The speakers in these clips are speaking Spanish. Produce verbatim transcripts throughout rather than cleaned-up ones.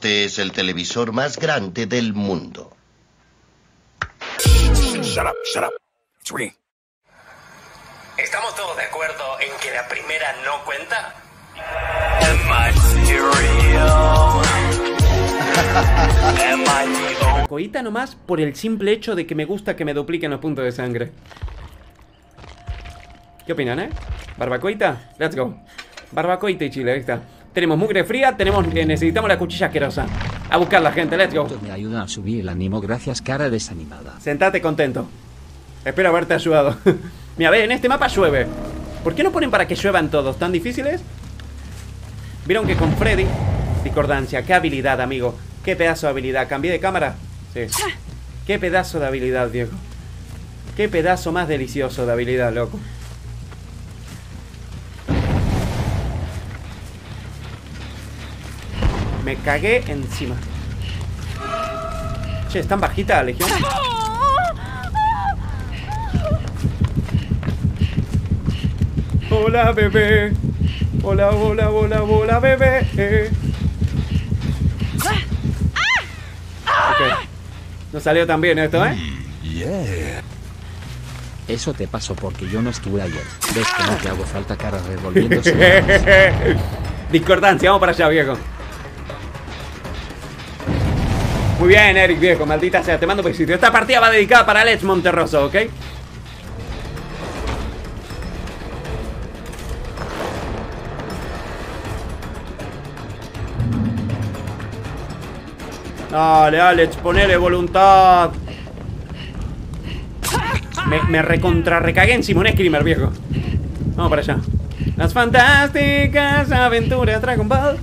Este es el televisor más grande del mundo. Shut up, shut up. It's ringing. ¿Estamos todos de acuerdo en que la primera no cuenta? Coita nomás por el simple hecho de que me gusta que me dupliquen los puntos de sangre. ¿Qué opinan, eh? ¿Barbacoita? Let's go. Barbacoita y chile, ahí está. Tenemos mugre fría, tenemos, eh, necesitamos la cuchilla asquerosa. A buscar la gente, let's go. Me ayuda a subir el ánimo, gracias, cara desanimada. Sentate contento. Espero haberte ayudado. Mira, ve, en este mapa llueve. ¿Por qué no ponen para que lluevan todos? ¿Tan difíciles? Vieron que con Freddy... Discordancia, qué habilidad, amigo. Qué pedazo de habilidad. ¿Cambié de cámara? Sí. Qué pedazo de habilidad, viejo. Qué pedazo más delicioso de habilidad, loco. Me cagué encima. Che, ¿es tan bajita la legión? Hola, bebé. Hola, hola, hola, hola, bebé. Ok. No salió tan bien esto, ¿eh? Yeah. Eso te pasó porque yo no estuve ayer. Ves que no te hago falta, cara, revolviéndose. Discordancia, vamos para allá, viejo. Muy bien, Eric, viejo, maldita sea, te mando besito. Esta partida va dedicada para Alex Monterroso, ¿ok? Dale, Alex, ponele voluntad. Me, me recontra recagué encima un screamer, viejo. Vamos para allá. Las fantásticas aventuras Dragon Ball.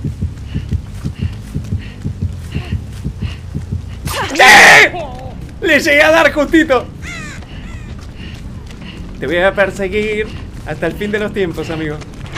¡Sí! Le llegué a dar justito. Te voy a perseguir hasta el fin de los tiempos, amigo.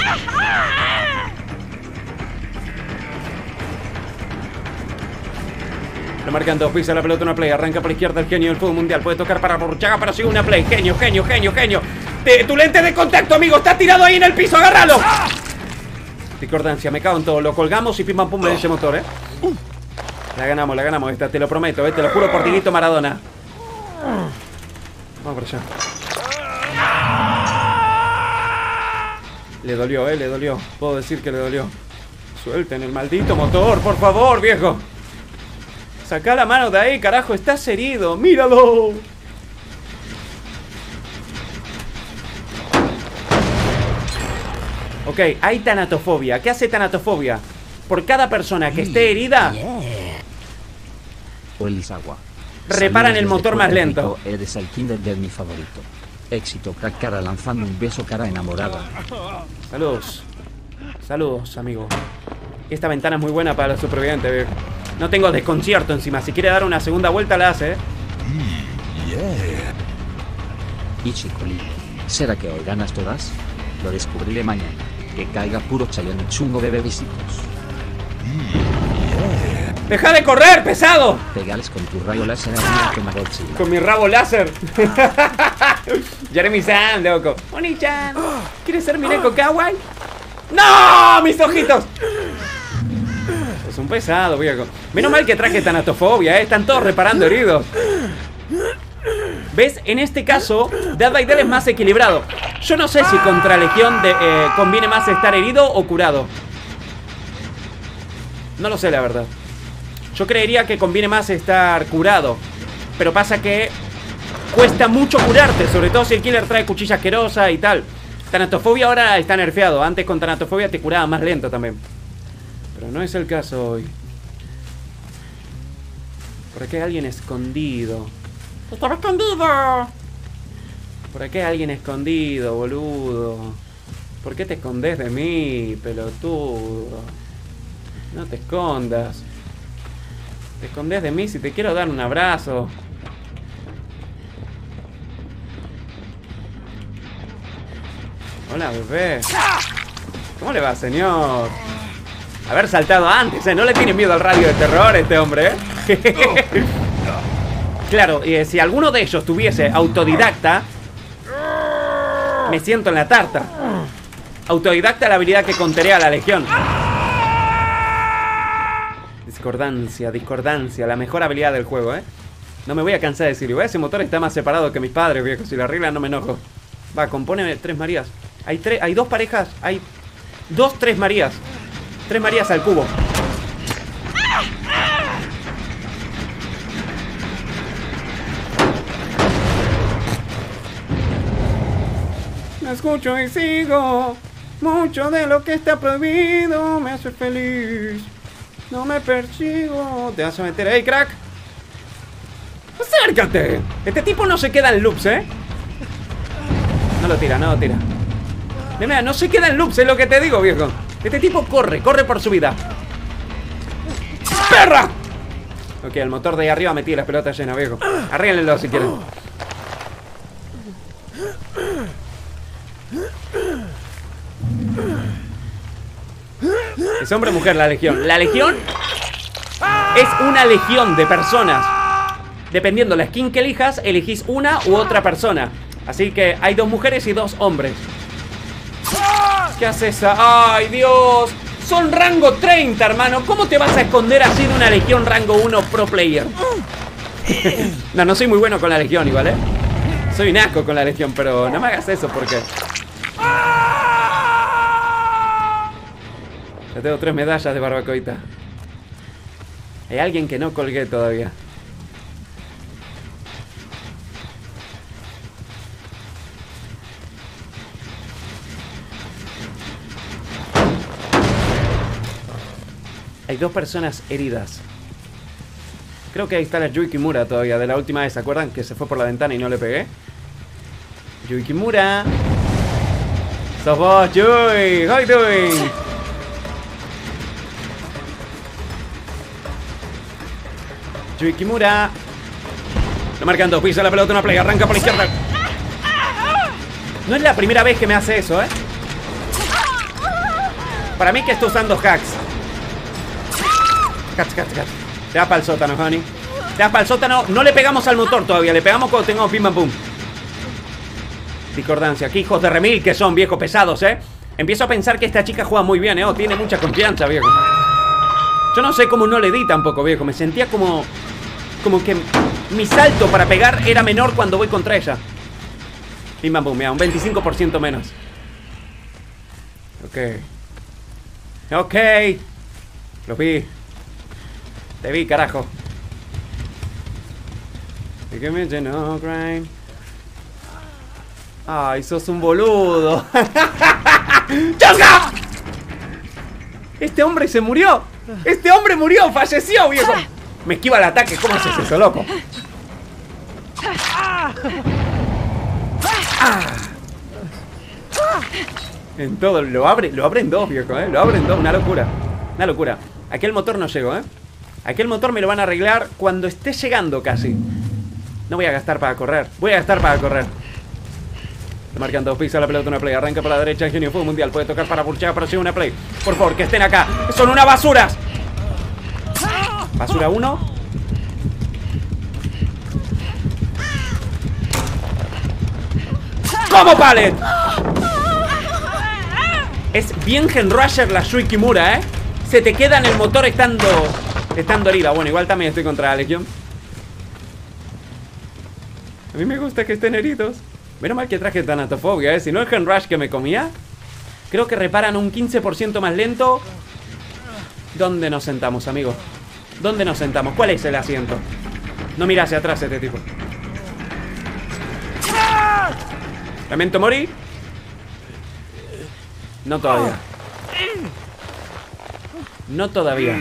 Lo marcan dos, pisa la pelota, una play. Arranca por la izquierda el genio del fútbol mundial. Puede tocar para Borchaga, pero sigue una play. Genio, genio, genio, genio. Te, tu lente de contacto, amigo, está tirado ahí en el piso. Agárralo. Discordancia, me cago en todo. Lo colgamos y pim pam pum en ese motor, eh. La ganamos, la ganamos esta, te lo prometo, eh. Te lo juro por Diguito Maradona. Vamos por allá. Le dolió, eh, le dolió. Puedo decir que le dolió. Suelten el maldito motor, por favor, viejo. Sacá la mano de ahí, carajo, estás herido, míralo. Ok, hay tanatofobia. ¿Qué hace tanatofobia? Por cada persona que esté herida, o Elisagua. reparan el motor más lento. Eres el kinder de mi favorito. Éxito, crack, cara, lanzando un beso, cara enamorada. Saludos. Saludos, amigo. Esta ventana es muy buena para los supervivientes, viejo. No tengo desconcierto encima. Si quiere dar una segunda vuelta, la hace, ¿eh? Yeah. Y chicolín, ¿será que hoy ganas todas? Lo descubriré mañana. Que caiga puro chayón y chungo de bebecitos. Yeah. ¡Deja de correr, pesado! Pegales con tu rayo láser a que Magotzi. Con mi rabo láser. Jeremy-san, loco. Oni-chan, ¿quieres ser mi neko kawaii? ¡No! ¡Mis ojitos! Es un pesado, viejo. Menos mal que traje tanatofobia, ¿eh? Están todos reparando heridos. ¿Ves? En este caso, Dead by Dead es más equilibrado. Yo no sé si contra Legión de, eh, conviene más estar herido o curado. No lo sé, la verdad. Yo creería que conviene más estar curado. Pero pasa que cuesta mucho curarte, sobre todo si el killer trae cuchilla asquerosa y tal. Tanatofobia ahora está nerfeado. Antes con tanatofobia te curaba más lento también. Pero no es el caso hoy. Por aquí hay alguien escondido. ¡Estaba escondido! Por aquí hay alguien escondido, boludo. ¿Por qué te escondes de mí, pelotudo? No te escondas. Te escondes de mí si te quiero dar un abrazo. Hola, bebé. ¿Cómo le va, señor? Haber saltado antes, ¿eh? No le tiene miedo al radio de terror este hombre, ¿eh? Claro, y si alguno de ellos tuviese autodidacta, me siento en la tarta. Autodidacta, la habilidad que conteré a la Legión. Discordancia, discordancia. La mejor habilidad del juego, ¿eh? No me voy a cansar de decirlo. Ese motor está más separado que mis padres, viejo. Si lo arreglan no me enojo. Va, compone tres Marías. Hay tres, hay dos parejas. Hay dos Tres Marías. Tres Marías al cubo. Me escucho y sigo. Mucho de lo que está prohibido me hace feliz. No me persigo. Te vas a meter ahí, crack. ¡Acércate! Este tipo no se queda en loops, ¿eh? No lo tira, no lo tira. De verdad, no se queda en loops, es lo que te digo, viejo. Este tipo corre, corre por su vida. ¡Perra! Ok, el motor de ahí arriba metí las pelotas llenas, viejo. Arréglenlo si quieren. ¿Es hombre o mujer la legión? La legión es una legión de personas. Dependiendo la skin que elijas, elegís una u otra persona. Así que hay dos mujeres y dos hombres. ¿Qué hace esa? ¡Ay, Dios! Son rango treinta, hermano. ¿Cómo te vas a esconder así de una legión rango uno pro player? No, no soy muy bueno con la legión igual, ¿eh? Soy un asco con la legión, pero no me hagas eso porque... Ya tengo tres medallas de barbacoita. Hay alguien que no colgué todavía. Hay dos personas heridas. Creo que ahí está la Yui Kimura todavía, de la última vez, ¿se acuerdan? Que se fue por la ventana y no le pegué. Yui Kimura. ¡Sos vos, Yui! ¡How you doing! Yui Kimura. Lo marcan dos, pisa la pelota, una play, arranca por la izquierda. No es la primera vez que me hace eso, ¿eh? Para mí que está usando hacks. Cats, cats, cats. Te das para el sótano, honey. Te das para el sótano. No le pegamos al motor todavía. Le pegamos cuando tengamos pim pam pum. Discordancia. Qué hijos de remil que son, viejo, pesados, ¿eh? Empiezo a pensar que esta chica juega muy bien, ¿eh? O tiene mucha confianza, viejo. Yo no sé cómo no le di tampoco, viejo. Me sentía como... Como que mi salto para pegar era menor cuando voy contra ella. Pim pam pum, mira, un veinticinco por ciento menos. Ok. Ok. Lo vi. Te vi, carajo. No crime. Ay, sos un boludo. ¡Chasca! Este hombre se murió. Este hombre murió, falleció, viejo. Me esquiva el ataque. ¿Cómo haces eso, loco? Ah. En todo, lo abre, lo abre en dos, viejo, eh. Lo abre en dos, una locura. Una locura. Aquel motor no llegó, eh. Aquel motor me lo van a arreglar cuando esté llegando casi. No voy a gastar para correr. Voy a gastar para correr. Le marcan dos, pisa la pelota, una play. Arranca por la derecha, Genio Fuego Mundial. Puede tocar para Burchard, pero sí una play. Por favor, que estén acá. Son unas basuras. Basura uno. ¡Como pallet! Es bien Genrusher la Yui Kimura, ¿eh? Se te queda en el motor estando... Estando herida. Bueno, igual también estoy contra la legión. A mí me gusta que estén heridos. Menos mal que traje tanatofobia, ¿eh? Si no el Genrush que me comía. Creo que reparan un quince por ciento más lento. ¿Dónde nos sentamos, amigo? ¿Dónde nos sentamos? ¿Cuál es el asiento? No mira hacia atrás este tipo. ¿Lamento morir? No todavía. No todavía.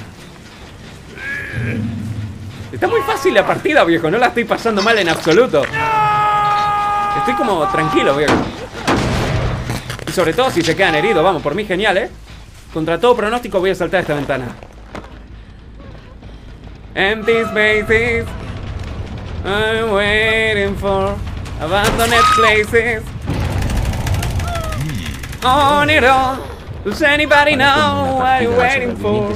Está muy fácil la partida, viejo. No la estoy pasando mal en absoluto. Estoy como tranquilo, viejo. Y sobre todo si se quedan heridos. Vamos, por mí genial, ¿eh? Contra todo pronóstico voy a saltar esta ventana. Empty spaces I'm waiting for abandoned places. On it all. Does anybody know what you're waiting for?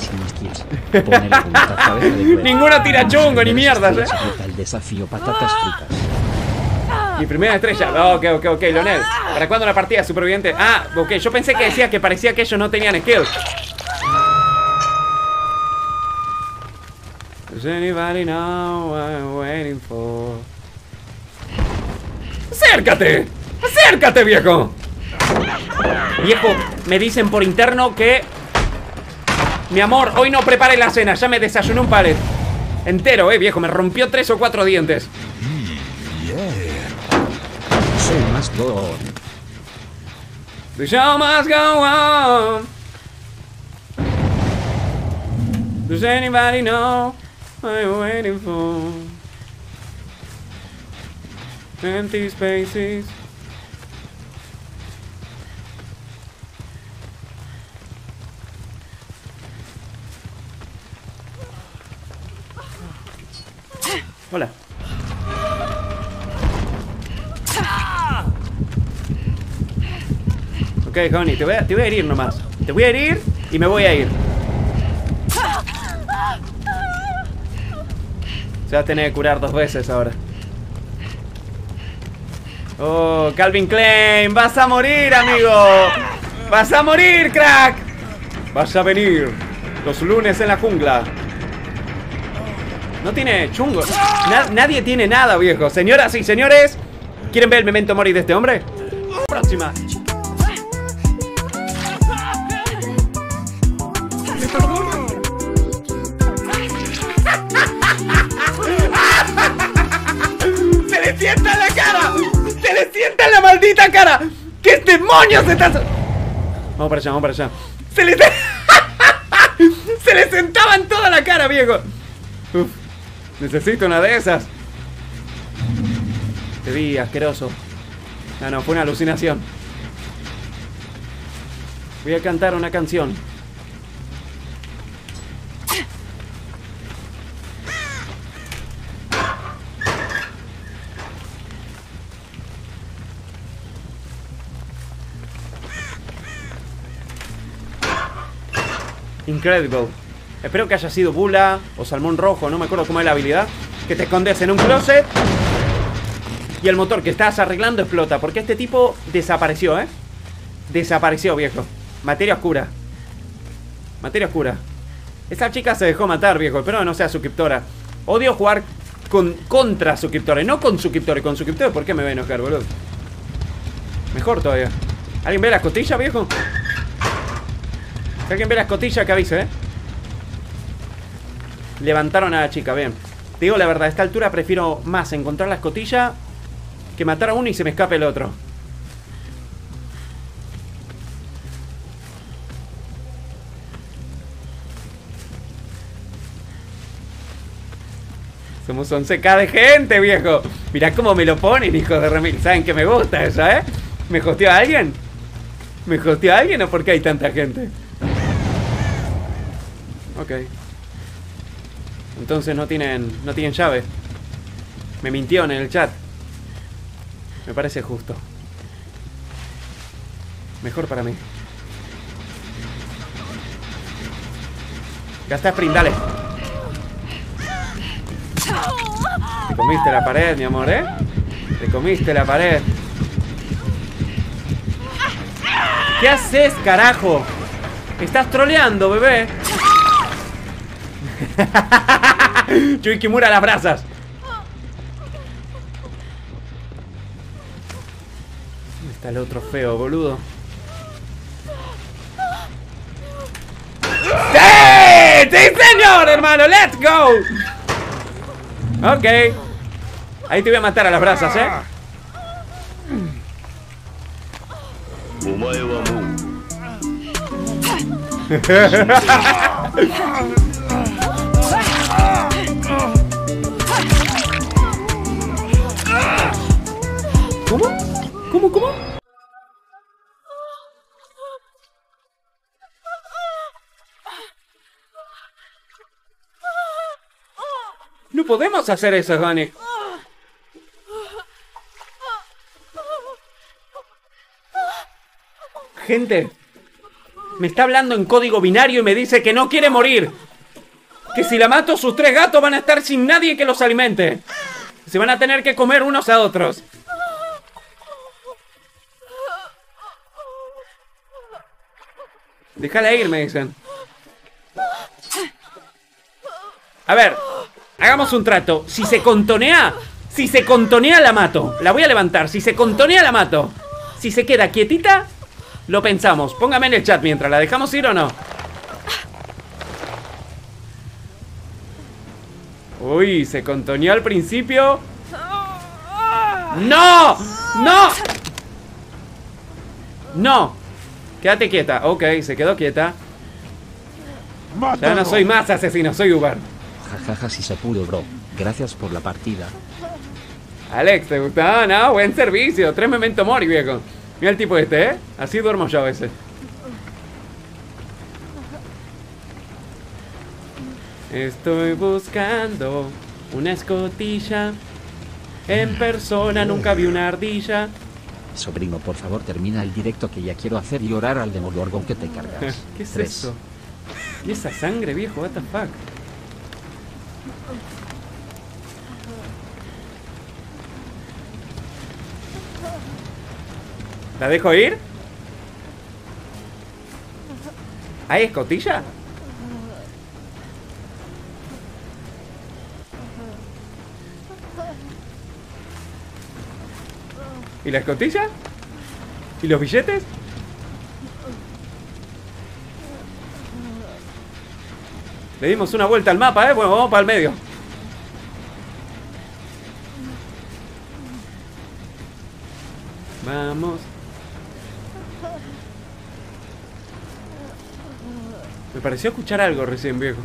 Ninguno tira chungo ni mierdas, eh. El desafío patatas fritas. Mi primera estrella. Ok, ok, ok, Leonel. ¿Para cuándo la partida superviviente? Ah, ok, yo pensé que decía que parecía que ellos no tenían skills. Does anybody know what I'm waiting for? ¡Acércate! ¡Acércate, viejo! Viejo, me dicen por interno que... Mi amor, hoy no prepare la cena. Ya me desayuné un palet entero, eh, viejo. Me rompió tres o cuatro dientes. Soy más go. The show must go on. Does anybody know what I'm waiting for? Empty spaces. Hola. Ok, honey, te voy, a, te voy a herir nomás. Te voy a herir y me voy a ir. Se va a tener que curar dos veces ahora. Oh, Calvin Klein, vas a morir, amigo. Vas a morir, crack. Vas a venir los lunes en la jungla. No tiene chungo. Na nadie tiene nada, viejo. Señoras y señores, ¿quieren ver el memento mori de este hombre? Próxima. ¡Se le sienta en la cara! ¡Se le sienta en la maldita cara! ¿Qué demonios se está...? Vamos para allá, vamos para allá. ¡Se le... Se le sentaba en toda la cara, viejo! Uf. Necesito una de esas. Te vi, asqueroso. No, no, fue una alucinación. Voy a cantar una canción. Incredible. Espero que haya sido Bula o Salmón Rojo, no me acuerdo cómo es la habilidad. Que te escondes en un closet y el motor que estás arreglando explota. Porque este tipo desapareció, ¿eh? Desapareció, viejo. Materia oscura. Materia oscura. Esa chica se dejó matar, viejo. Espero que no sea suscriptora. Odio jugar con, contra suscriptores, no con suscriptores. Con suscriptores, ¿por qué me voy a enojar, boludo? Mejor todavía. ¿Alguien ve la escotilla, viejo? Si alguien ve la escotilla, que avise, ¿eh? Levantaron a la chica, bien. Te digo la verdad, a esta altura prefiero más encontrar la escotilla que matar a uno y se me escape el otro. Somos once K de gente, viejo. Mirá cómo me lo ponen, hijo de remil. ¿Saben que me gusta eso, eh? ¿Me hosteó a alguien? ¿Me hosteó a alguien o por qué hay tanta gente? Ok. Entonces no tienen, no tienen llave. Me mintieron en el chat. Me parece justo. Mejor para mí. Gasta sprint, dale. Te comiste la pared, mi amor, ¿eh? Te comiste la pared. ¿Qué haces, carajo? Estás troleando, bebé. Chuy Kimura a las brasas. ¿Dónde está el otro feo, boludo? ¡Sí! ¡Sí, señor, hermano! ¡Let's go! Ok. Ahí te voy a matar a las brasas, ¿eh? ¿Cómo? ¿Cómo, cómo? No podemos hacer eso, Honey. Gente, me está hablando en código binario y me dice que no quiere morir. Que si la mato, sus tres gatos van a estar sin nadie que los alimente. Se van a tener que comer unos a otros. Déjala ir, me dicen. A ver, Hagamos un trato. Si se contonea, si se contonea la mato. La voy a levantar. Si se contonea la mato. Si se queda quietita, lo pensamos. Póngame en el chat mientras. ¿La dejamos ir o no? Uy, se contoneó al principio. ¡No! ¡No! ¡No! Quédate quieta. Ok, se quedó quieta. Ya no soy más asesino, soy Uber. Jajaja, si se pudo, bro. Gracias por la partida. Alex, ¿te gustaba? No, buen servicio. Tres memento mori, viejo. Mira el tipo este, ¿eh? Así duermo yo a veces. Estoy buscando una escotilla. En persona nunca vi una ardilla. Sobrino, por favor, termina el directo que ya quiero hacer llorar al Demogorgon que te cargas. ¿Qué es Tres. eso? ¿Y esa sangre, viejo? What the fuck? ¿La dejo ir? ¿Hay escotilla? ¿Y la escotilla? ¿Y los billetes? Le dimos una vuelta al mapa, ¿eh? Bueno, vamos para el medio. Vamos. Me pareció escuchar algo recién, viejo.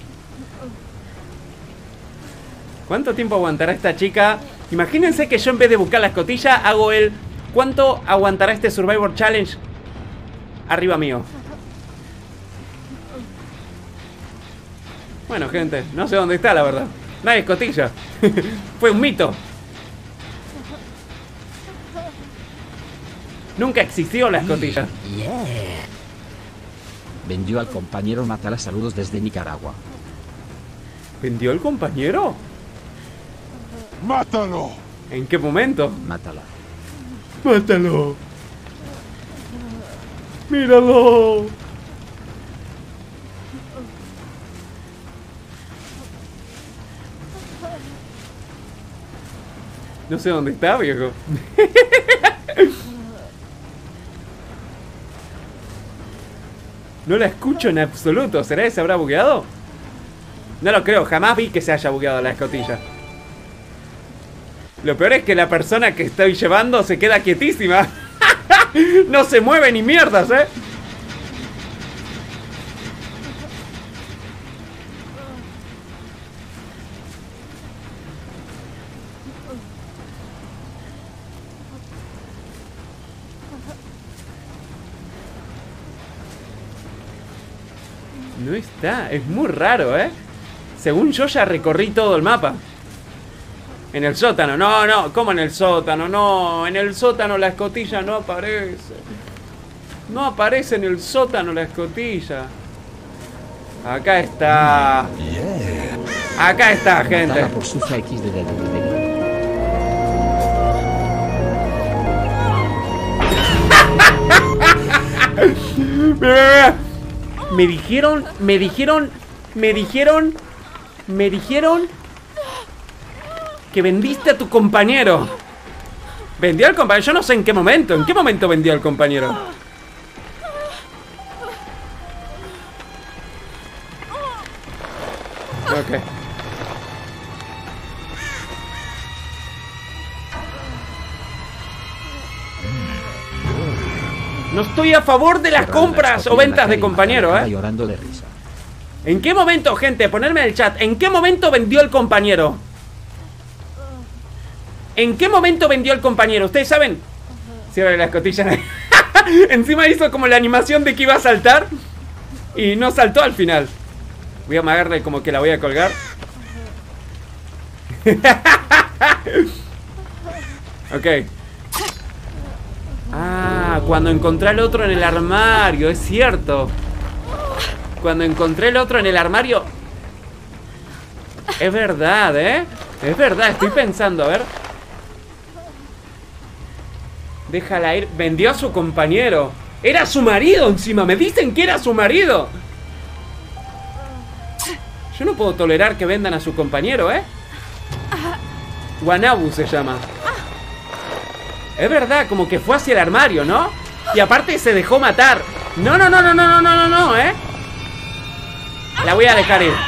¿Cuánto tiempo aguantará esta chica? Imagínense que yo en vez de buscar la escotilla hago el... ¿Cuánto aguantará este Survivor Challenge arriba mío? Bueno, gente, no sé dónde está, la verdad. No hay escotilla. Fue un mito. Nunca existió la escotilla. Yeah. Vendió al compañero Matala, saludos desde Nicaragua. ¿Vendió el compañero? ¡Mátalo! ¿En qué momento? Mátala. ¡Mátalo! ¡Míralo! No sé dónde está, viejo. No la escucho en absoluto. ¿Será que se habrá bugueado? No lo creo, jamás vi que se haya bugueado la escotilla. Lo peor es que la persona que estoy llevando se queda quietísima. No se mueve ni mierdas, ¿eh? No está, es muy raro, ¿eh? Según yo ya recorrí todo el mapa. En el sótano, no, no, ¿cómo en el sótano? No, en el sótano la escotilla no aparece. No aparece en el sótano la escotilla. Acá está. Acá está, gente. Matala por su X de dedo. Mira, mira, mira. Me dijeron, me dijeron, me dijeron, me dijeron que vendiste a tu compañero. ¿Vendió al compañero? Yo no sé en qué momento. ¿En qué momento vendió al compañero? Ok. No estoy a favor de las compras o ventas de compañero, ¿eh? Llorando de risa. ¿En qué momento, gente? Ponerme en el chat. ¿En qué momento vendió el compañero? ¿En qué momento vendió el compañero? ¿Ustedes saben? Cierra la escotilla. Encima hizo como la animación de que iba a saltar y no saltó al final. Voy a amagarle como que la voy a colgar. Ok. Ah, cuando encontré al otro en el armario, es cierto. Cuando encontré el otro en el armario. Es verdad, ¿eh? Es verdad, estoy pensando, a ver. Déjala ir. Vendió a su compañero. Era su marido encima, me dicen que era su marido. Yo no puedo tolerar que vendan a su compañero, ¿eh? Wanabu se llama. Es verdad, como que fue hacia el armario, ¿no? Y aparte se dejó matar. No, no, no, no, no, no, no, no, no, ¿eh? La voy a dejar ir.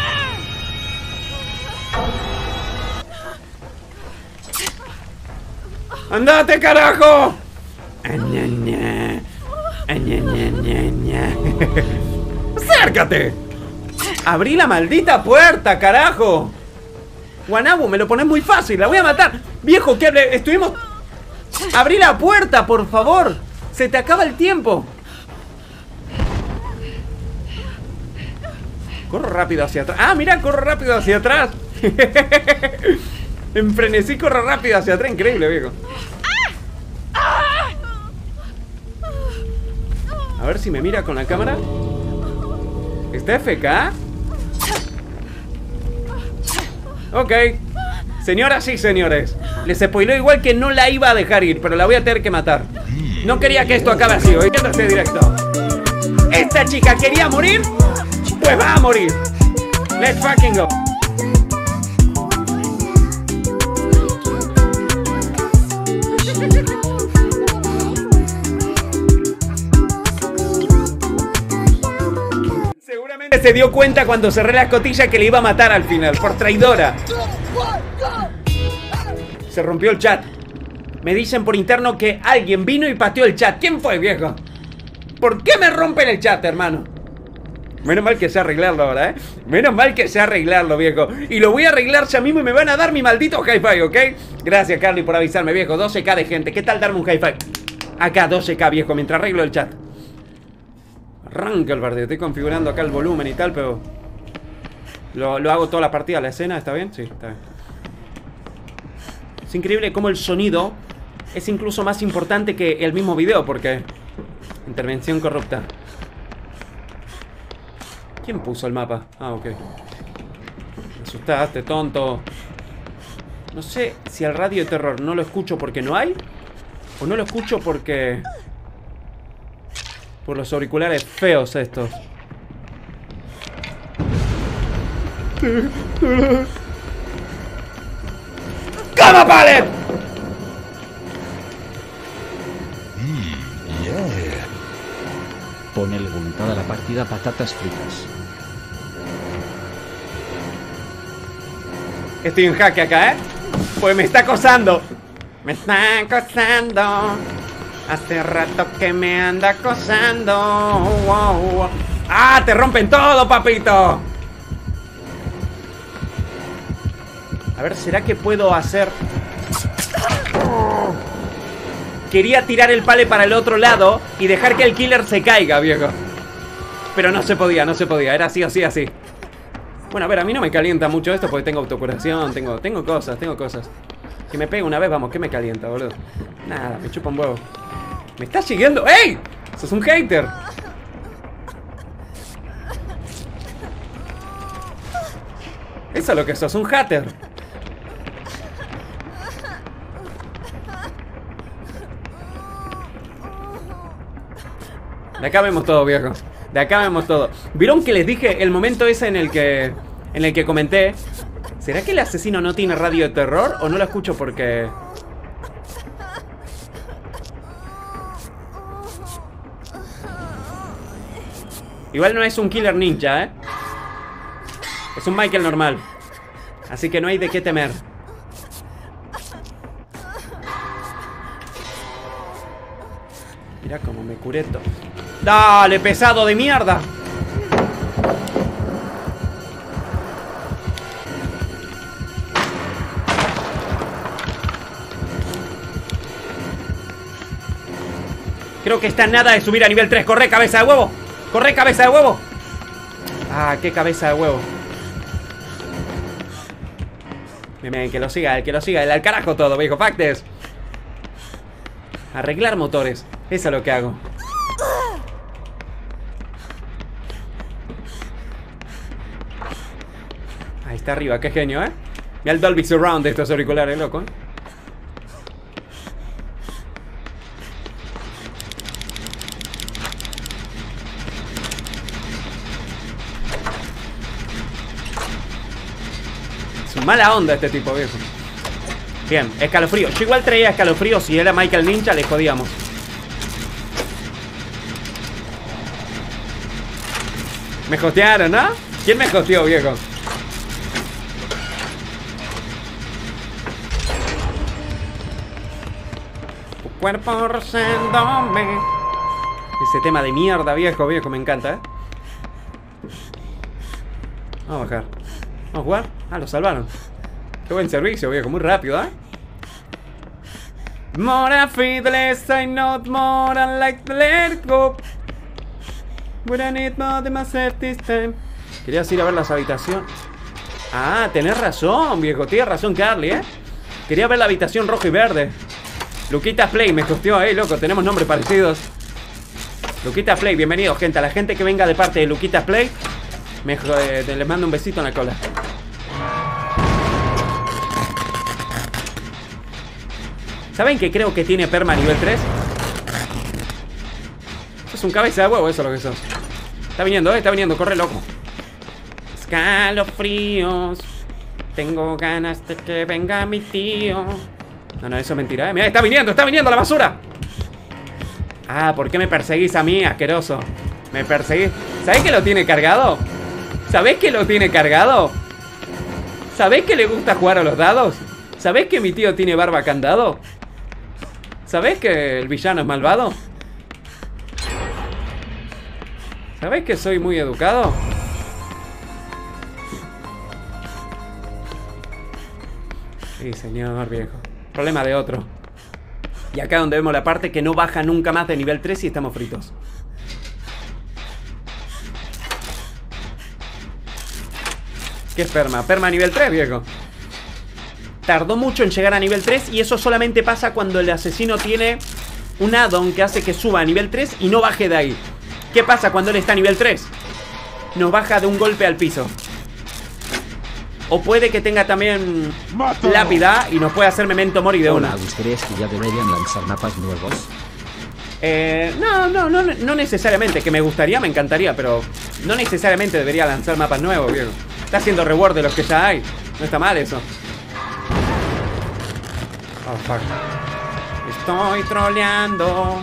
¡Andate, carajo! ¡Acércate! ¡Abrí la maldita puerta, carajo! Wanabu, me lo pones muy fácil, la voy a matar. Viejo, que hable... estuvimos... ¡Abrí la puerta, por favor! ¡Se te acaba el tiempo! Corro rápido hacia atrás. ¡Ah, mira! Corro rápido hacia atrás. En frenesí corro rápido hacia atrás. Increíble, viejo. A ver si me mira con la cámara. ¿Está F K? Ok. Señoras y señores, les spoiló igual que no la iba a dejar ir, pero la voy a tener que matar. No quería que esto acabe así. Hoy este directo. ¿Esta chica quería morir? Pues va a morir. Let's fucking go. Seguramente se dio cuenta cuando cerré la escotilla que le iba a matar al final, por traidora. Se rompió el chat. Me dicen por interno que alguien vino y pateó el chat. ¿Quién fue, viejo? ¿Por qué me rompen el chat, hermano? Menos mal que sé arreglarlo ahora, ¿eh? Menos mal que sé arreglarlo, viejo. Y lo voy a arreglar ya mismo y me van a dar mi maldito hi-fi, ¿ok? Gracias, Carly, por avisarme, viejo. doce K de gente. ¿Qué tal darme un hi-fi? Acá, doce K, viejo, mientras arreglo el chat. Arranca el bardeo. Estoy configurando acá el volumen y tal, pero... Lo, lo hago toda la partida. ¿La escena está bien? Sí, está bien. Es increíble cómo el sonido es incluso más importante que el mismo video, porque... Intervención corrupta. ¿Quién puso el mapa? Ah, ok. Me asustaste, tonto. No sé si al radio de terror no lo escucho porque no hay, o no lo escucho porque... Por los auriculares feos estos. ¡Cama, Pallet! Mm, yeah. Ponele voluntad a la partida patatas fritas. Estoy en jaque acá, ¿eh? Pues me está acosando. Me está acosando. Hace rato que me anda acosando. Wow, wow. ¡Ah! ¡Te rompen todo, papito! A ver, ¿será que puedo hacer...? Quería tirar el pale para el otro lado y dejar que el killer se caiga, viejo. Pero no se podía, no se podía. Era así, así, así. Bueno, a ver, a mí no me calienta mucho esto porque tengo autocuración, tengo, tengo cosas, tengo cosas. Que me pegue una vez, vamos, ¿qué me calienta, boludo? Nada, me chupa un huevo. ¿Me estás siguiendo? ¡Ey! ¡Sos un hater! Eso es lo que sos, un hater. De acá vemos todo, viejo. De acá vemos todo. ¿Vieron que les dije el momento ese en el que en el que comenté? ¿Será que el asesino no tiene radio de terror? ¿O no lo escucho porque...? Igual no es un killer ninja, ¿eh? Es un Michael normal. Así que no hay de qué temer. Mira cómo me curé todo. ¡Dale, pesado de mierda! Creo que está en nada de subir a nivel tres. ¡Corre, cabeza de huevo! ¡Corre, cabeza de huevo! Ah, qué cabeza de huevo. Bien, bien, que lo siga, el que lo siga. El al carajo todo, viejo. Factes. Arreglar motores. Eso es lo que hago. Ahí está arriba, qué genio, ¿eh? Mira el Dolby Surround de estos auriculares, loco, ¿eh? Mala onda este tipo, viejo. Bien, escalofrío. Yo igual traía escalofrío. Si era Michael Ninja, le jodíamos. Me jotearon, ¿no? ¿Quién me joteó, viejo? Tu cuerpo rozándome. Ese tema de mierda, viejo, viejo, me encanta, ¿eh? Vamos a bajar. ¿Vamos a jugar? Ah, lo salvaron. Qué buen servicio, viejo, muy rápido, ¿eh? More I feel less, I not more, I like to let go. But I need more than myself this time. Querías ir a ver las habitaciones. Ah, tenés razón, viejo, tienes razón, Carly, ¿eh? Quería ver la habitación rojo y verde. Luquitas Play, me costeó ahí, loco, tenemos nombres parecidos. Luquitas Play, bienvenido, gente. A la gente que venga de parte de Luquitas Play, me, eh, les mando un besito en la cola. ¿Saben que creo que tiene perma nivel tres? Es un cabeza de huevo, eso es lo que sos. Está viniendo, eh, está viniendo, corre, loco. Escalofríos. Tengo ganas de que venga mi tío. No, no, eso es mentira, eh. Mira, está viniendo, está viniendo la basura. Ah, ¿por qué me perseguís a mí, asqueroso? Me perseguís. ¿Sabés que lo tiene cargado? ¿Sabés que lo tiene cargado? ¿Sabés que le gusta jugar a los dados? ¿Sabés que mi tío tiene barba candado? ¿Sabés que el villano es malvado? ¿Sabés que soy muy educado? Sí, señor viejo. Problema de otro. Y acá donde vemos la parte que no baja nunca más de nivel tres y estamos fritos. ¿Qué es perma? Perma nivel tres, viejo. Tardó mucho en llegar a nivel tres y eso solamente pasa cuando el asesino tiene un add-on que hace que suba a nivel tres y no baje de ahí. ¿Qué pasa cuando él está a nivel tres? Nos baja de un golpe al piso. O puede que tenga también ¡Mátalo! Lápida y nos puede hacer memento mori de una. ¿Crees que ya deberían lanzar mapas nuevos? Eh, no, no, no, no necesariamente. Que me gustaría, me encantaría, pero no necesariamente debería lanzar mapas nuevos, viejo. Está haciendo reward de los que ya hay. No está mal eso. Oh, fuck. Estoy troleando.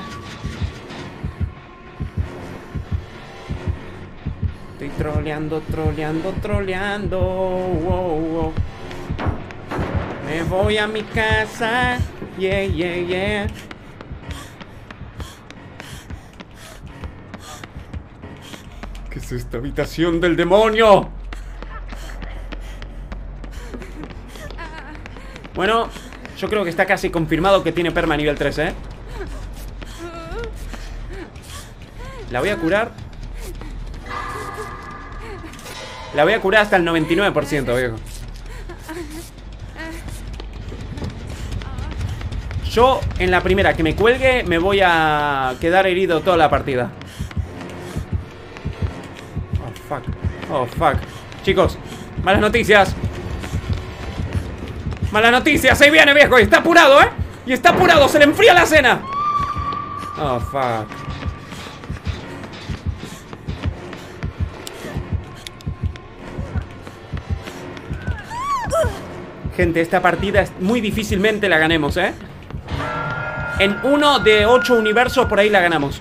Estoy troleando, troleando, troleando. Wow, wow. Me voy a mi casa. Yeah, yeah, yeah. ¿Qué es esta habitación del demonio? Bueno, yo creo que está casi confirmado que tiene perma nivel tres, ¿eh? La voy a curar. La voy a curar hasta el noventa y nueve por ciento, viejo. Yo, en la primera que me cuelgue, me voy a quedar herido toda la partida. Oh, fuck. Oh, fuck. Chicos, malas noticias. Malas noticias, ahí viene, viejo. Y está apurado, ¿eh? Y está apurado, se le enfría la cena. Oh, fuck. Gente, esta partida es muy difícilmente la ganemos, ¿eh? En uno de ocho universos por ahí la ganamos.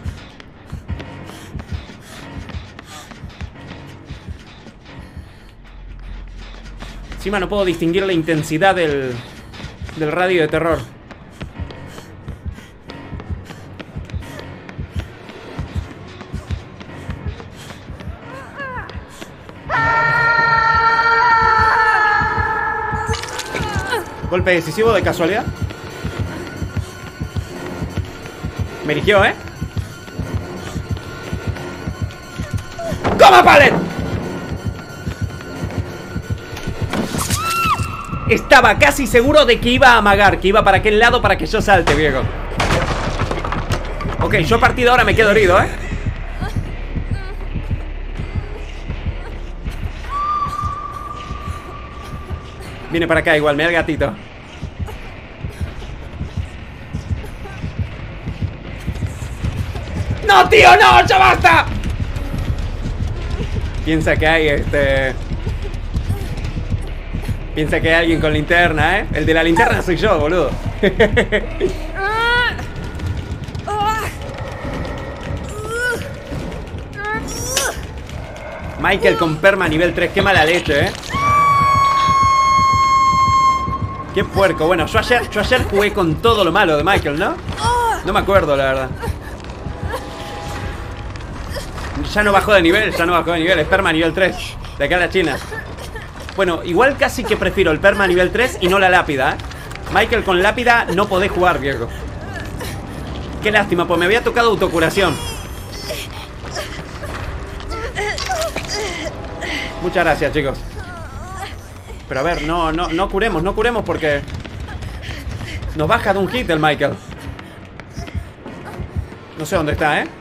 Encima no puedo distinguir la intensidad del, del radio de terror. Golpe decisivo de casualidad. Me eligió, ¿eh? ¡Coma, palet! Estaba casi seguro de que iba a amagar, que iba para aquel lado para que yo salte, viejo. Ok, yo a partir de ahora me quedo herido, ¿eh? Viene para acá igual, mira el gatito. ¡No, tío, no! ¡Ya basta! Piensa que hay este... Piensa que hay alguien con linterna, ¿eh? El de la linterna soy yo, boludo. Michael con perma nivel tres. Qué mala leche, ¿eh? Qué puerco. Bueno, yo ayer, yo ayer jugué con todo lo malo de Michael, ¿no? No me acuerdo, la verdad. Ya no bajó de nivel, ya no bajó de nivel. Es perma nivel tres. De acá a la China. Bueno, igual casi que prefiero el perma nivel tres y no la lápida, ¿eh? Michael con lápida no podés jugar, viejo. Qué lástima, pues me había tocado autocuración. Muchas gracias, chicos. Pero a ver, no, no, no curemos, no curemos porque nos baja de un hit el Michael. No sé dónde está, ¿eh?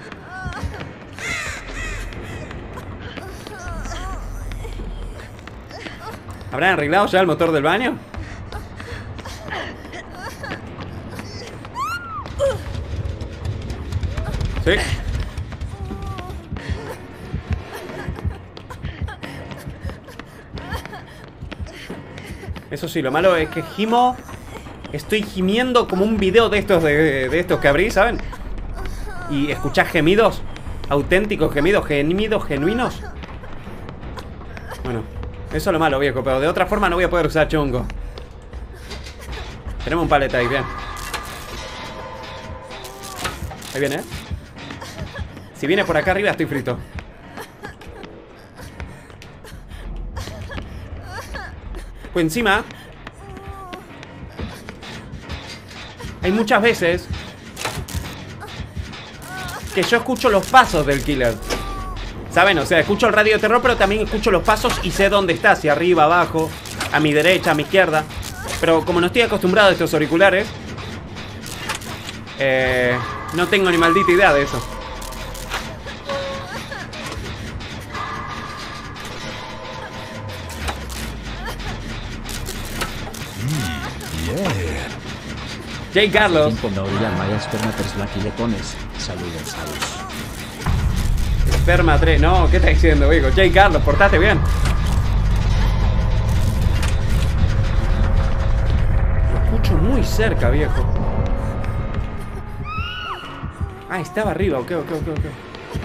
¿Habrán arreglado ya el motor del baño? Sí. Eso sí, lo malo es que gimo. Estoy gimiendo como un video de estos de, de estos que abrí, ¿saben? Y escuchás gemidos. Auténticos gemidos, gemidos genuinos. Bueno, eso es lo malo, viejo. Pero de otra forma no voy a poder usar chungo. Tenemos un paleta ahí, bien. Ahí viene, ¿eh? Si viene por acá arriba estoy frito. Pues encima hay muchas veces que yo escucho los pasos del killer, ¿saben? O sea, escucho el radio de terror, pero también escucho los pasos y sé dónde está. Si arriba, abajo, a mi derecha, a mi izquierda. Pero como no estoy acostumbrado a estos auriculares, eh, no tengo ni maldita idea de eso. Jay Carlos. Saludos, saludos. Esperma tres. No, ¿qué está diciendo, viejo? Jay Carlos, portate bien. Lo escucho muy cerca, viejo. Ah, estaba arriba. Ok, ok, ok, ok.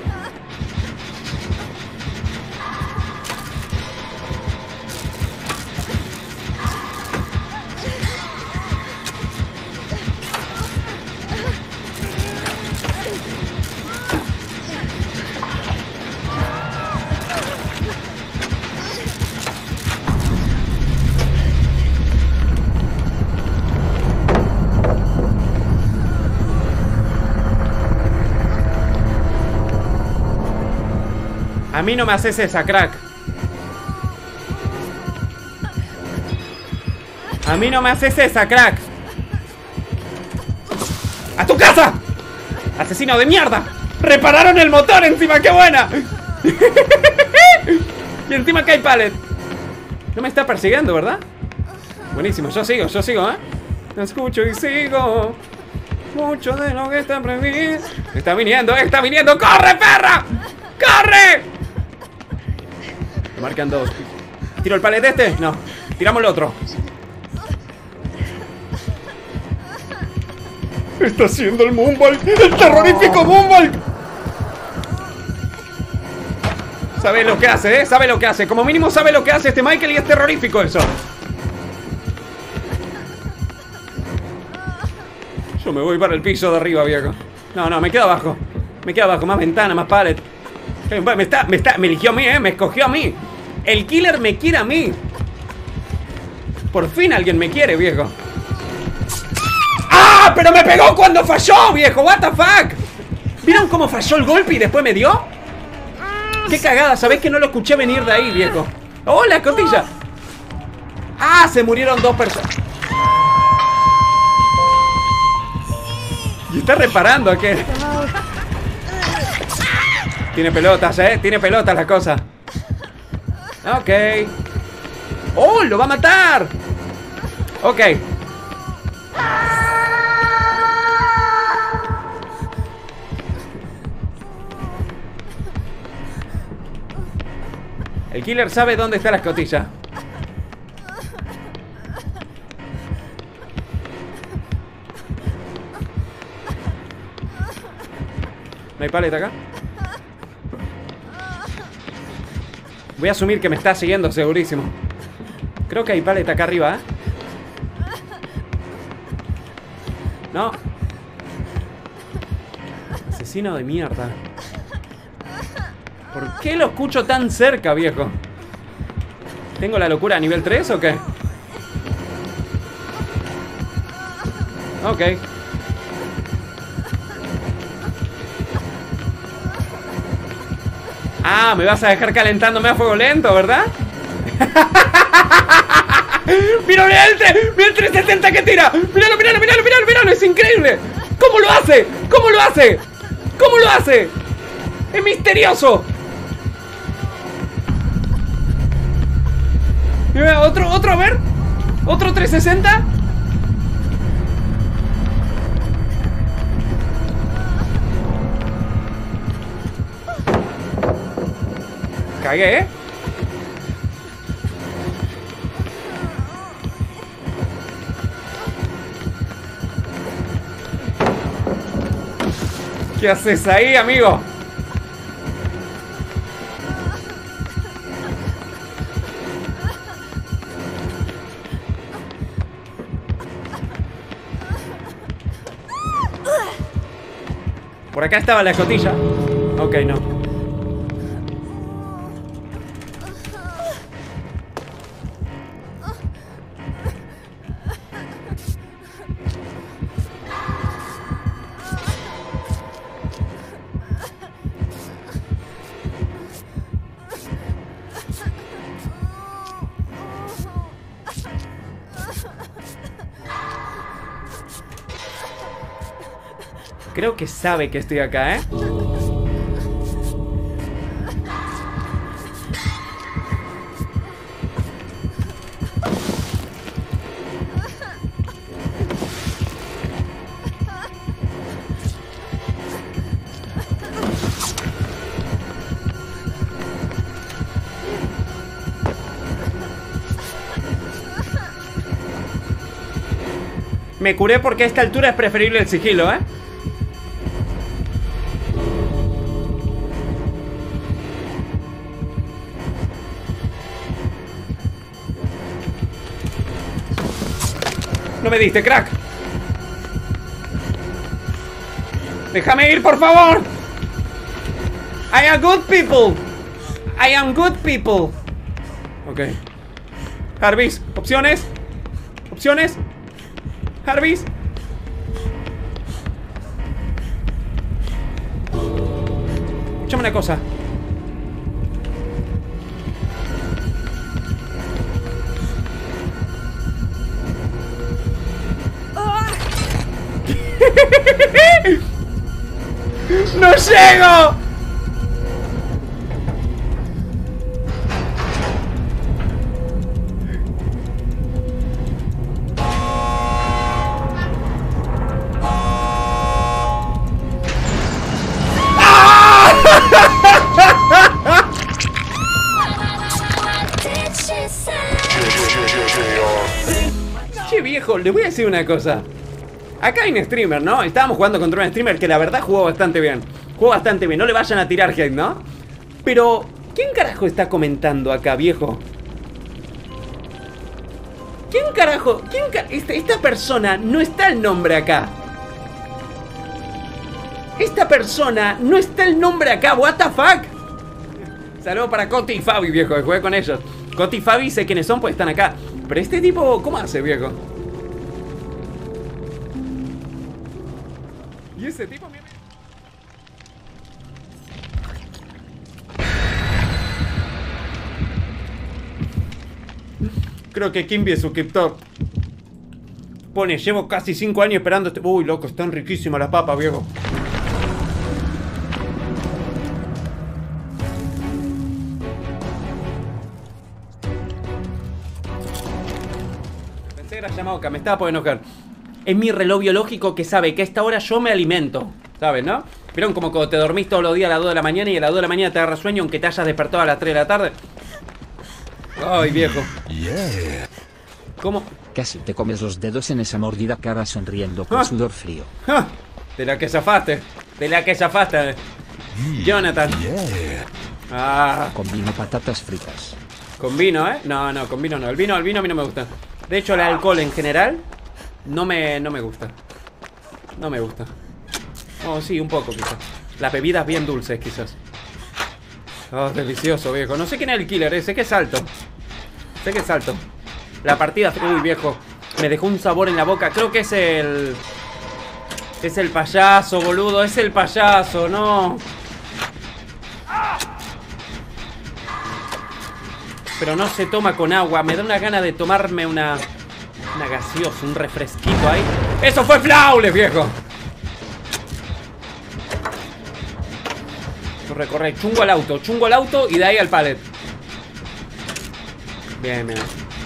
A mí no me haces esa, crack. A mí no me haces esa, crack. ¡A tu casa! ¡Asesino de mierda! ¡Repararon el motor encima! ¡Qué buena! Y encima que hay pallet. No me está persiguiendo, ¿verdad? Buenísimo, yo sigo, yo sigo, ¿eh? Lo escucho y sigo. Mucho de lo que está previsto. Está viniendo, está viniendo. ¡Corre, perra! ¡Corre! Marcan dos. ¿Tiro el palet este? No. Tiramos el otro. Está haciendo el Moonwalk. ¡El terrorífico Moonwalk! Sabe lo que hace, ¿eh? Sabe lo que hace. Como mínimo sabe lo que hace este Michael y es terrorífico eso. Yo me voy para el piso de arriba, viejo. No, no, me quedo abajo. Me quedo abajo. Más ventana, más palet. Me está, me está, me eligió a mí, ¿eh? Me escogió a mí. El killer me quiere a mí. Por fin alguien me quiere, viejo. ¡Ah! Pero me pegó cuando falló, viejo. What the fuck. ¿Vieron cómo falló el golpe y después me dio? Qué cagada, sabés que no lo escuché venir de ahí, viejo. ¡Oh, la cotilla! ¡Ah! Se murieron dos personas. Y está reparando, ¿a qué? Tiene pelotas, ¿eh? Tiene pelotas la cosa. Ok. ¡Oh! ¡Lo va a matar! Ok. El killer sabe dónde está la escotilla. ¿No hay paleta acá? Voy a asumir que me está siguiendo, segurísimo. Creo que hay paleta acá arriba, ¿eh? No. Asesino de mierda. ¿Por qué lo escucho tan cerca, viejo? ¿Tengo la locura a nivel tres o qué? Ok. Ah, me vas a dejar calentándome a fuego lento, ¿verdad? ¡Mira, mira el, mira el trescientos sesenta que tira! ¡Míralo, míralo, míralo, míralo, míralo! ¡Es increíble! ¿Cómo lo hace? ¿Cómo lo hace? ¿Cómo lo hace? ¡Es misterioso! Mira, otro, otro, a ver. ¿Otro trescientos sesenta? Cagué, ¿eh? ¿Qué haces ahí, amigo? Por acá estaba la escotilla. Ok, no. Creo que sabe que estoy acá, ¿eh? Me curé porque a esta altura es preferible el sigilo, ¿eh? No me diste, crack. Déjame ir, por favor. I am good people. I am good people. Ok. Jarvis, opciones. Opciones. Jarvis. Escúchame una cosa. ¡No llego! Che, viejo, le voy a decir una cosa. Acá hay un streamer, ¿no? Estábamos jugando contra un streamer que la verdad jugó bastante bien. Jugó bastante bien, no le vayan a tirar hate, ¿no? Pero, ¿quién carajo está comentando acá, viejo? ¿Quién carajo? ¿Quién ca esta, esta persona no está el nombre acá. Esta persona no está el nombre acá, what the fuck. Saludos para Coti y Fabi, viejo, que jugué con ellos. Coti y Fabi sé quiénes son, pues están acá. Pero este tipo, ¿cómo hace, viejo? Y ese tipo, mira. Creo que Kimby es suscriptor. Pone, llevo casi cinco años esperando este... Uy, loco, están riquísimas las papas, viejo. Pensé que era Yamaoka, me estaba por enojar. Es mi reloj biológico que sabe que a esta hora yo me alimento. ¿Sabes, no? ¿Vieron como cuando te dormís todos los días a las dos de la mañana y a las dos de la mañana te agarra sueño aunque te hayas despertado a las tres de la tarde? Ay, viejo. Yeah. ¿Cómo? Casi te comes los dedos en esa mordida cara sonriendo con Ah. sudor frío. ¡Ja! De la que zafaste. De la que zafaste, Jonathan. Ah, Con vino patatas fritas. con vino, ¿eh? No, no, con vino no. El vino, el vino a mí no me gusta. De hecho, el alcohol en general no me, no me gusta. No me gusta. Oh, sí, un poco quizás. Las bebidas bien dulces quizás. Oh, delicioso, viejo. No sé quién es el killer, eh. Sé que es alto. Sé que es alto. La partida, uy, viejo, me dejó un sabor en la boca. Creo que es el... Es el payaso, boludo. Es el payaso, no. Pero no se toma con agua. Me da una gana de tomarme una... Una gaseosa, un refresquito ahí. ¡Eso fue flawless, viejo! Corre, corre. Chungo al auto. Chungo al auto y de ahí al pallet. Bien, bien.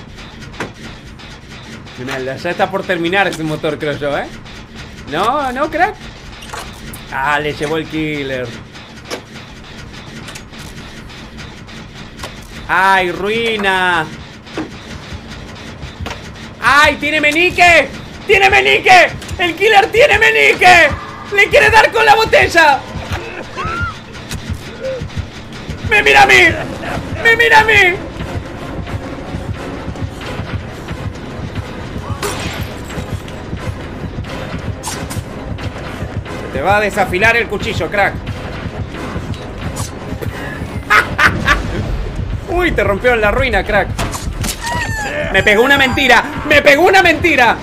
Mira, ya está por terminar ese motor, creo yo, ¿eh? No, no, crack. Ah, le llevó el killer. ¡Ay, ruina! ¡Ay, tiene menique! ¡Tiene menique! ¡El killer tiene menique! ¡Le quiere dar con la botella! ¡Me mira a mí! ¡Me mira a mí! Se te va a desafilar el cuchillo, crack. Uy, te rompió en la ruina, crack. Me pegó una mentira. Me pegó una mentira.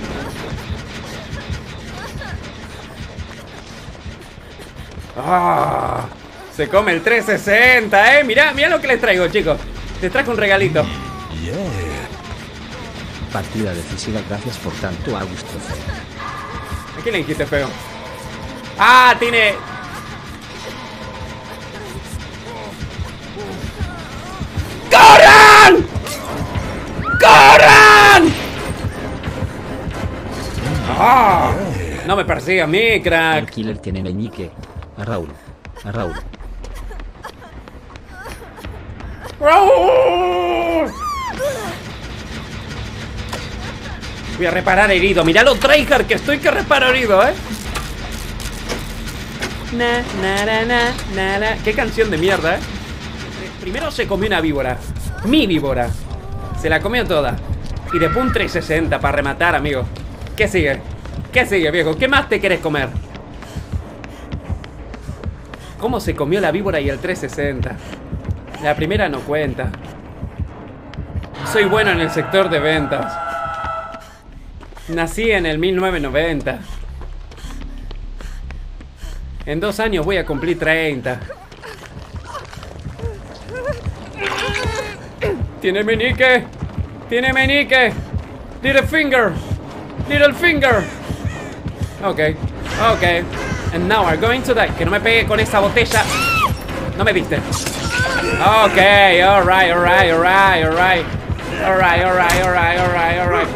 Ah, se come el trescientos sesenta, eh. Mirá, mirá lo que les traigo, chicos. Les trajo un regalito. Partida decisiva, gracias por tanto, Augusto. ¿A quién le dijiste feo? Ah, tiene... ¡Corran! ¡Corran! ¡Ah! No me persigue a mí, El crack. killer tiene meñique. A Raúl. A Raúl. ¡Raúl! Voy a reparar herido. Mirá lo tryhard que estoy que reparo herido, eh. Na, na, na, na, na, na. Qué canción de mierda, eh. Primero se comió una víbora. Mi víbora. Se la comió toda. Y después un trescientos sesenta para rematar, amigo. ¿Qué sigue? ¿Qué sigue, viejo? ¿Qué más te querés comer? ¿Cómo se comió la víbora y el trescientos sesenta? La primera no cuenta. Soy bueno en el sector de ventas. Nací en el mil novecientos noventa. En dos años voy a cumplir treinta. Tiene meñique. Tiene meñique. Little finger. Little finger. Ok. Ok. And now we're going to die. Que no me pegue con esa botella. No me viste. Ok. Alright, alright, alright, alright. Alright, alright, alright, alright, alright.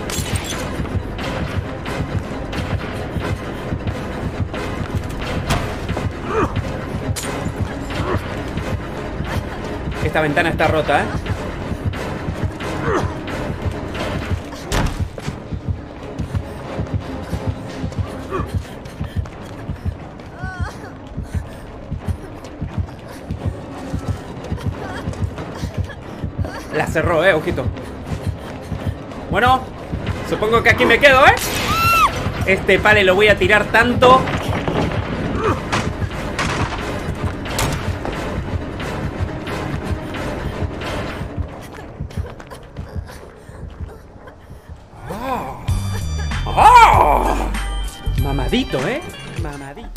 Esta ventana está rota, ¿eh? La cerró, eh, ojito. Bueno, supongo que aquí me quedo, eh. Este pale lo voy a tirar tanto. Oh. Oh. Mamadito, eh. Mamadito.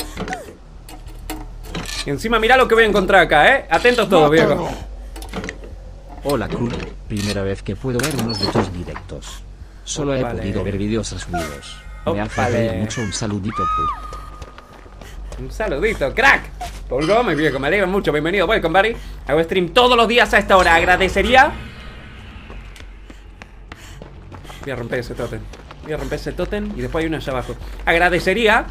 Y encima mirá lo que voy a encontrar acá, eh. Atentos todos, viejo. Hola, Kurt. Primera vez que puedo ver unos de tus directos. Solo he Vale. podido ver vídeos resubidos. Me hace Vale. reír mucho. Un saludito, Kurt. Un saludito, crack. Paul Gómez, viejo, me alegra mucho. Bienvenido, welcome, buddy. Hago stream todos los días a esta hora. Agradecería. Voy a romper ese tótem. Voy a romper ese tótem y después hay uno allá abajo. Agradecería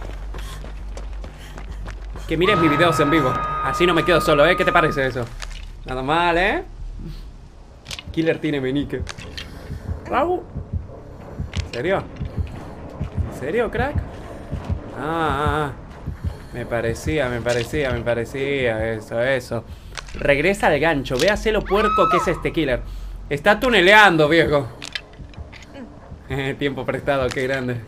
que mires mis videos en vivo. Así no me quedo solo, ¿eh? ¿Qué te parece eso? Nada mal, ¿eh? Killer tiene meñique. Raúl. ¿En serio? ¿En serio, crack? Ah, ah, Me parecía, me parecía, me parecía. Eso, eso. Regresa al gancho. Véase lo puerco que es este killer. Está tuneleando, viejo. Tiempo prestado, qué grande.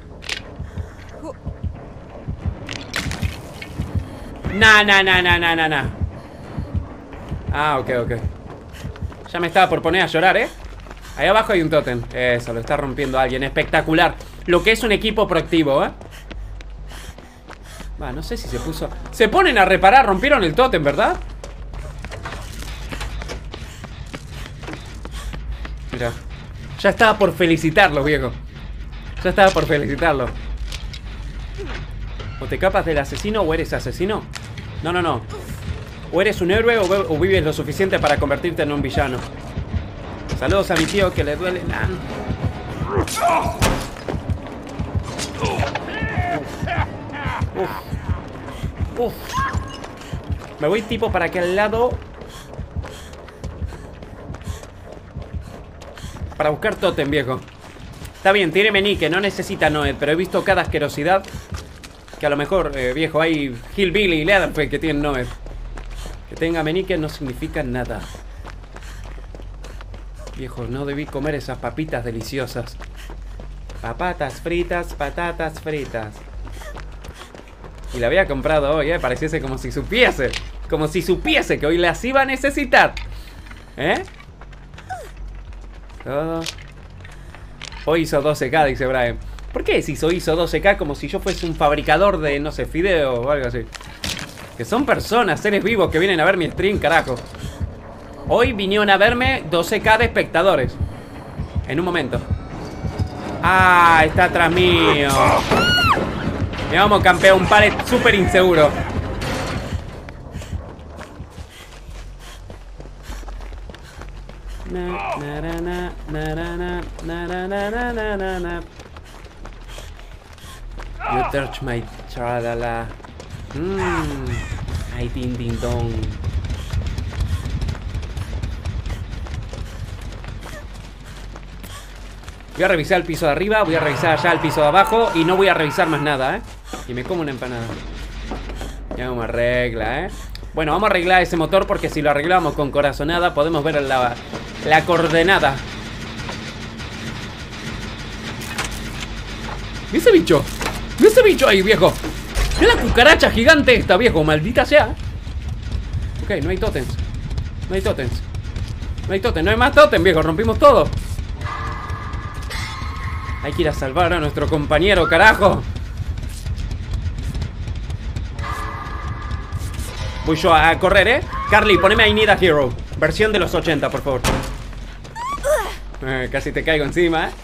Nah, nah, nah, nah, nah, nah, nah. Ah, ok, ok. Ya me estaba por poner a llorar, ¿eh? Ahí abajo hay un tótem. Eso, lo está rompiendo alguien. Espectacular. Lo que es un equipo proactivo, ¿eh? Va, no sé si se puso... Se ponen a reparar, rompieron el tótem, ¿verdad? Mira. Ya estaba por felicitarlo, viejo. Ya estaba por felicitarlo. O te capas del asesino o eres asesino. No, no, no. O eres un héroe o, o vives lo suficiente para convertirte en un villano. Saludos a mi tío que le duele. Nah. Uf. Uf. Me voy tipo para aquel lado. Para buscar tótem, viejo. Está bien, tiene meñique, no necesita Noed. Pero he visto cada asquerosidad. Que a lo mejor, eh, viejo, hay Hillbilly y Leatherface que tienen Noed. Que tenga meñique no significa nada. Viejo, no debí comer esas papitas deliciosas. Papatas fritas, patatas fritas. Y la había comprado hoy, eh. Pareciese como si supiese. Como si supiese que hoy las iba a necesitar. ¿Eh? Todo. Hoy hizo doce K, dice Brian. ¿Por qué si hizo doce K como si yo fuese un fabricador de, no sé, fideos o algo así? Que son personas, seres vivos que vienen a ver mi stream, carajo. Hoy vinieron a verme doce K de espectadores. En un momento. Ah, está atrás mío. Me vamos, campeón, un palet súper inseguro. Na, na, na, na, na, na, na, na, na, na, na, na. You touch my tralala. Mmm. Ay, din, din, don. Voy a revisar el piso de arriba, voy a revisar allá el piso de abajo y no voy a revisar más nada, ¿eh? Y me como una empanada. Ya vamos a arreglar, ¿eh? Bueno, vamos a arreglar ese motor porque si lo arreglamos con corazonada podemos ver la, la coordenada. ¿Y ese bicho? ¿Y ese bicho ahí, viejo? ¿Es la cucaracha gigante esta, viejo? Maldita sea. Ok, no hay tótems. No hay tótems. No hay tótems, no hay más tótems, viejo. Rompimos todo. Hay que ir a salvar a nuestro compañero, carajo. Voy yo a correr, ¿eh? Carly, poneme I Need a Hero. Versión de los ochenta, por favor. eh, Casi te caigo encima, ¿eh?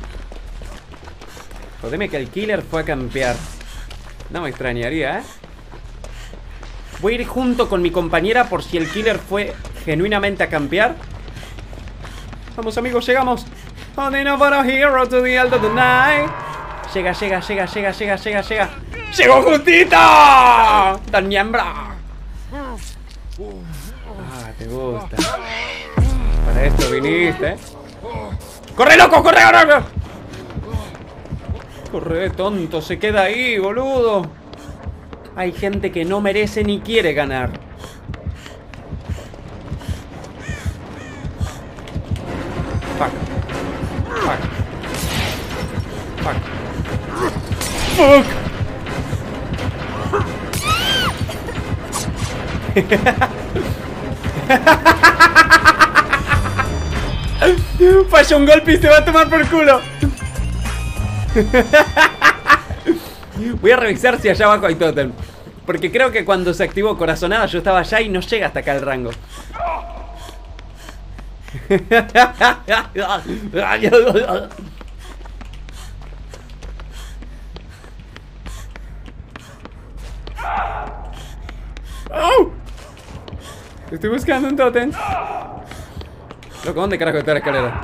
Jodeme que el killer fue a campear. No me extrañaría, ¿eh? Voy a ir junto con mi compañera por si el killer fue genuinamente a campear. Vamos, amigos, llegamos. Only no for a hero to the end of the night. Llega, llega, llega, llega, llega, llega, llega. ¡Llegó justito! ¡Tan miembro! Ah, te gusta. Para esto viniste, ¿eh? ¡Corre, loco! ¡Corre, corre! Corre, tonto, se queda ahí, boludo. Hay gente que no merece ni quiere ganar. Fuck. Fuck. Fuck. Fuck. Falló un golpe y se va a tomar por culo. Voy a revisar si allá abajo hay tótem. Porque creo que cuando se activó corazonada yo estaba allá y no llega hasta acá el rango. ¡Oh! Estoy buscando un tótem. Loco, ¿dónde carajo está la escalera?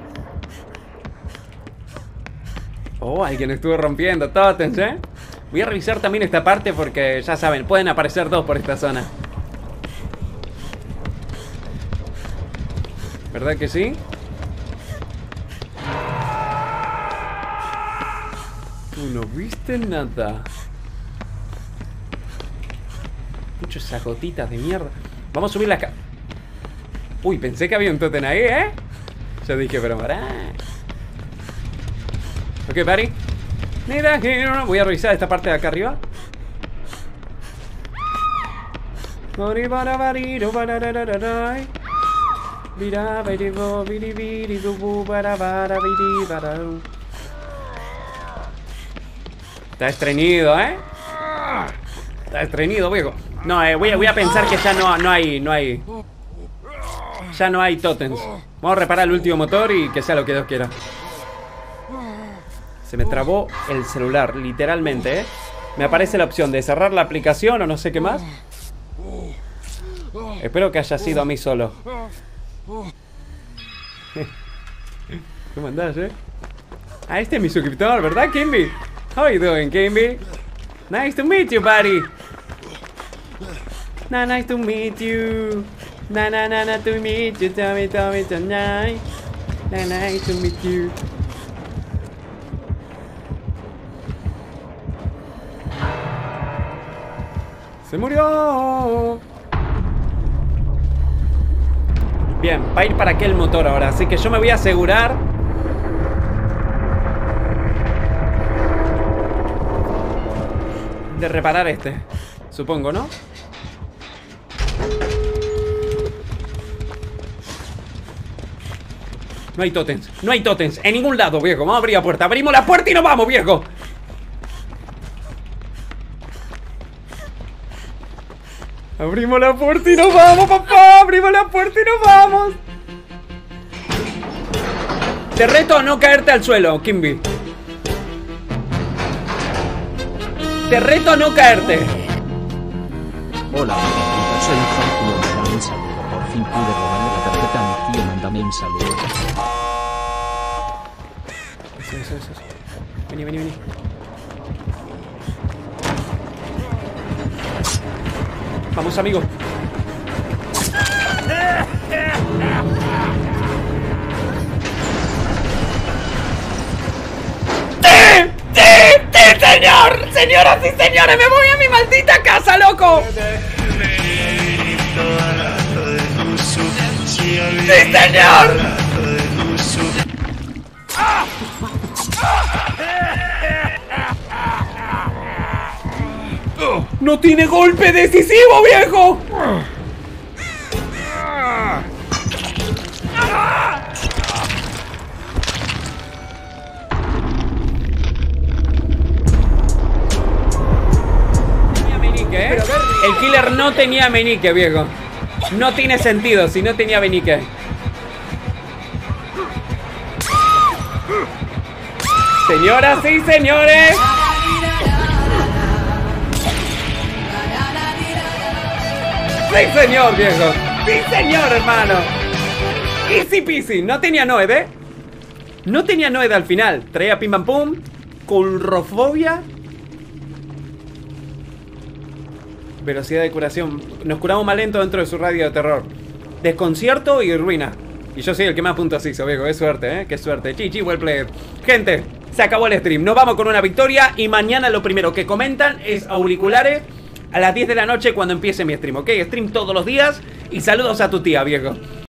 Oh, alguien estuvo rompiendo tótems, ¿eh? Voy a revisar también esta parte porque, ya saben, pueden aparecer dos por esta zona. ¿Verdad que sí? Tú no viste nada. escucho esas gotitas de mierda. Vamos a subir la... Uy, pensé que había un totem ahí, ¿eh? Yo dije, pero pará. Ok, buddy. Mira, voy a revisar esta parte de acá arriba. Está estreñido, ¿eh? Está estreñido, viejo. No, eh, voy, a, voy a pensar que ya no, no hay, no hay. Ya no hay totems. Vamos a reparar el último motor y que sea lo que Dios quiera. Se me trabó el celular, literalmente, ¿eh? Me aparece la opción de cerrar la aplicación o no sé qué más. Espero que haya sido a mí solo. ¿Cómo andás, eh? Ah, este es mi suscriptor, ¿verdad, Kimby? How you doing, Kimby? Nice to meet you, buddy. Nah, nice to meet you. Na na na na to meet you, tell me, tell me tonight. Na nice to meet you. Se murió. Bien, va a ir para aquel motor ahora, así que yo me voy a asegurar de reparar este, supongo, ¿no? No hay totems, no hay totems en ningún lado, viejo. Vamos a abrir la puerta, abrimos la puerta y nos vamos, viejo. Abrimos la puerta y nos vamos, papá. Abrimos la puerta y nos vamos. Te reto a no caerte al suelo, Kimby. Te reto a no caerte. Hola, soy Juan, mándame un saludo. Por fin pude robarle la tarjeta a mi tío, mándame un saludo. Eso, eso, eso. Vení, vení, vení. Vamos, amigo. ¡Sí! ¡Sí! ¡Sí, señor! Señoras y señores, me voy a mi maldita casa, loco. ¡Sí, señor! ¡No tiene golpe decisivo, viejo! Tenía meñique, ¿eh? El killer no tenía meñique, viejo. No tiene sentido si no tenía meñique. Señoras y señores, sí, señor, viejo. Sí, señor, hermano. Easy peasy. No tenía Noed, ¿eh? No tenía Noed al final. Traía pim pam pum. Coulrofobia. Velocidad de curación. Nos curamos más lento dentro de su radio de terror. Desconcierto y ruina. Y yo soy el que más puntos hizo, viejo. Qué suerte, ¿eh? Qué suerte. Chichi, well played. Gente, se acabó el stream. Nos vamos con una victoria. Y mañana lo primero que comentan es auriculares a las diez de la noche cuando empiece mi stream, ¿ok? Stream todos los días. Y saludos a tu tía, viejo.